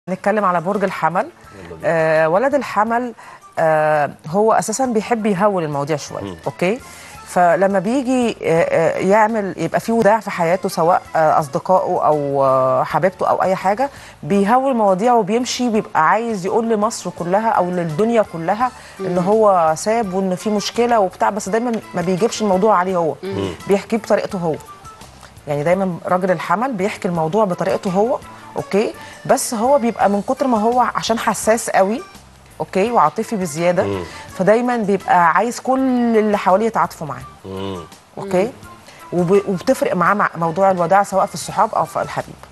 نتكلم على برج الحمل. ولد الحمل هو اساسا بيحب يهول المواضيع شويه. اوكي، فلما بيجي يعمل يبقى في وداع في حياته، سواء اصدقائه او حبيبته او اي حاجه، بيهول مواضيع وبيمشي، بيبقى عايز يقول لمصر كلها او للدنيا كلها ان هو ساب وان في مشكله وبتاع، بس دايما ما بيجيبش الموضوع عليه هو، بيحكيه بطريقته هو. يعني دايما راجل الحمل بيحكي الموضوع بطريقته هو. اوكي، بس هو بيبقى من كتر ما هو عشان حساس قوي، اوكي، وعاطفي بزياده، فدايما بيبقى عايز كل اللي حواليه يتعاطفوا معاه. اوكي، وبتفرق معاه مع موضوع الوداع، سواء في الصحاب او في الحبيب.